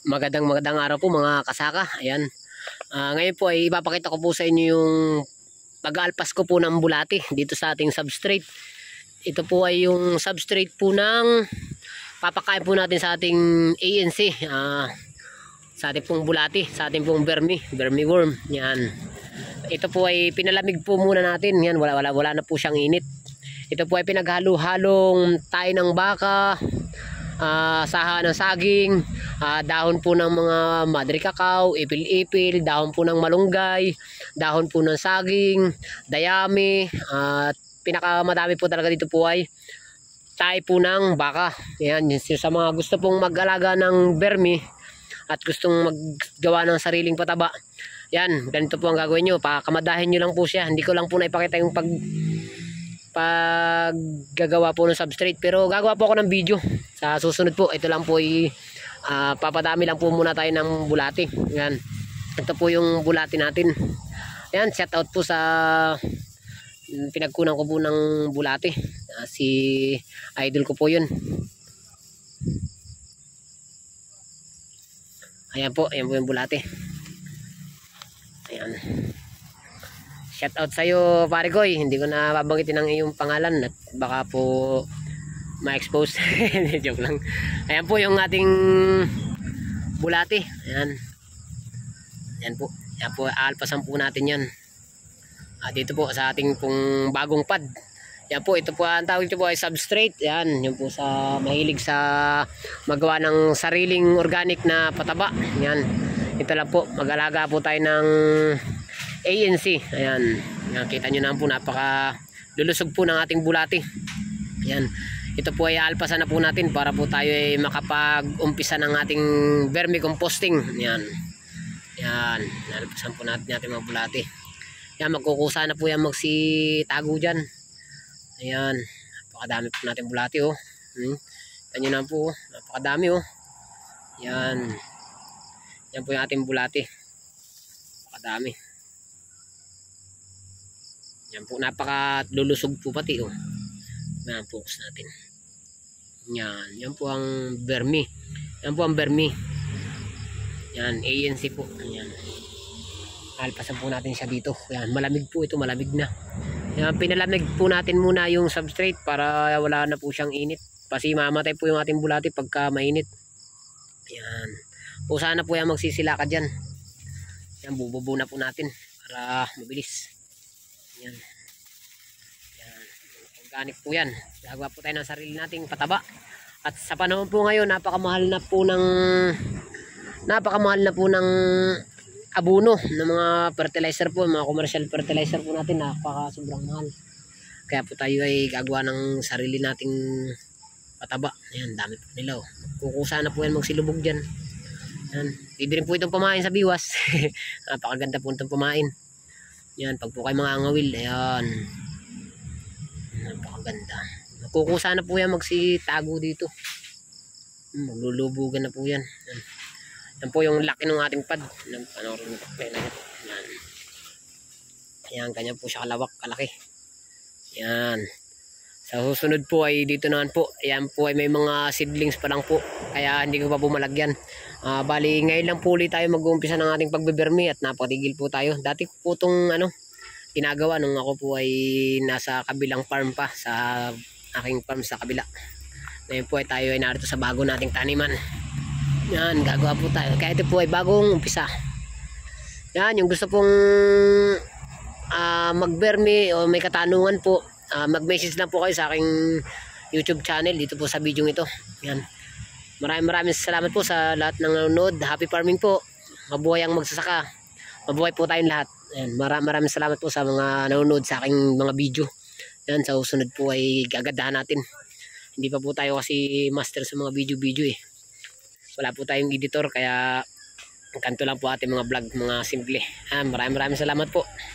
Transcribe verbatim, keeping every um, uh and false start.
Magandang magandang araw po mga kasaka. Ayan. Uh, ngayon po ay ipapakita ko po sa inyo yung pag-aalpas ko po ng bulati dito sa ating substrate. Ito po ay yung substrate po ng papakain po natin sa ating A N C. Uh, sa ating pong bulati, sa ating pong vermi, vermi worm. Yan. Ito po ay pinalamig po muna natin. Yan, wala wala wala na po siyang init. Ito po ay pinaghalo-halong tayo ng baka, Uh, saha ng saging, uh, dahon po ng mga madre cacao, ipil-ipil, dahon po ng malunggay, dahon po ng saging, dayami, at uh, pinakamadami po talaga dito po ay tayo po ng baka. Yan, sa mga gusto pong mag-alaga ng vermi at gustong maggawa ng sariling pataba, yan, ganito po ang gagawin nyo. Pakamadahin nyo lang po siya. Hindi ko lang po naipakita yung pag pag gagawa po ng substrate, pero gagawa po ako ng video sa susunod po. Ito lang po ay uh, papadami lang po muna tayo ng bulati. Yan, ito po yung bulati natin. Yan, shout out po sa pinagkunan ko po ng bulati, uh, si idol ko po yun. Ayan po, ayan po yung bulati. Ayan, shout out sa iyo, pare Koy. Hindi ko na babanggitin ang iyong pangalan at baka po ma-expose. Joke lang. Ayan po yung ating bulati. Ayan. Ayan po. Ayan po, aalpasan po natin yan. At dito po sa ating pong bagong pad. Ayan po, ito po ang tawag ito po ay substrate. Ayan, yun po sa mahilig sa magawa ng sariling organic na pataba. Ayan. Ito lang po, mag-alaga po tayo ng A N C. Ayan, nakita nyo naman po, napaka lulusog po ng ating bulati. Ayan, ito po ay alpasan na po natin para po tayo ay makapag-umpisa ng ating vermicomposting. Ayan, ayan, alpasan po natin natin mga bulati. Ayan, magkukusa na po yan magsitago dyan. Ayan, napakadami po natin bulati, oh. Hmm. Kita nyo naman po, napakadami, oh. Ayan, yan po yung ating bulati, napakadami. Yan po, napaka lulusog po pati, oh. Yan, focus natin. Yan, yan po ang vermi. Yan po ang vermi. Yan, A N C po. Yan. Alpasan po natin siya dito. Yan, malamig po ito, malamig na. Yan, pinalamig po natin muna yung substrate para wala na po siyang init. Kasi mamatay po yung ating bulati pagka mainit. Yan. O sana po yan magsisila ka dyan. Yan, bububo na po natin para mabilis. Yan. Yan. Organic po yan. Gagawa po tayo ng sarili nating pataba. At sa panahon po ngayon, napakamahal na po ng napakamahal na po ng abono, ng mga fertilizer po, mga commercial fertilizer po natin, napaka sobrang mahal. Kaya po tayo ay gagawa ng sarili nating pataba. Yan, dami po nila, oh. Kukusa na po yan magsilubog dyan. Yan. Pwede rin po itong pamain sa biwas. Napakaganda po itong pamain. Yan, pag po kayo mga angawil, ayan, napakaganda. Kukusa na po yan magsitago dito. Maglulubugan na po yan. Yan, yan po yung laki ng ating pad. Yan, yan. Yan, ganyan po siya kalawak, kalaki. Yan. Sa susunod po ay dito naman po. Ayan po ay may mga seedlings pa lang po. Kaya hindi ko pa po malagyan. Uh, bali ngayon lang po ulit tayo mag-uumpisa ng ating pagbebermi at napatigil po tayo. Dati po itong ano, ginagawa nung ako po ay nasa kabilang farm pa, sa aking farm sa kabila. Ngayon po ay tayo ay narito sa bago nating taniman. Yan, gagawa po tayo. Kaya ito po ay bagong umpisa. Yan, yung gusto pong uh, magbermi o may katanungan po, uh, mag-message lang po kayo sa aking YouTube channel dito po sa video ito. Yan. Maraming maraming salamat po sa lahat ng nanonood. Happy farming po. Mabuhay ang magsasaka. Mabuhay po tayong lahat. Yan. Maraming maraming salamat po sa mga nanonood sa aking mga video. Yan, sa susunod po ay gagandahan natin. Hindi pa po tayo kasi master sa mga video-video eh. Wala po tayong editor kaya kanto lang po ating mga vlog, mga simple. Yan, maraming maraming salamat po.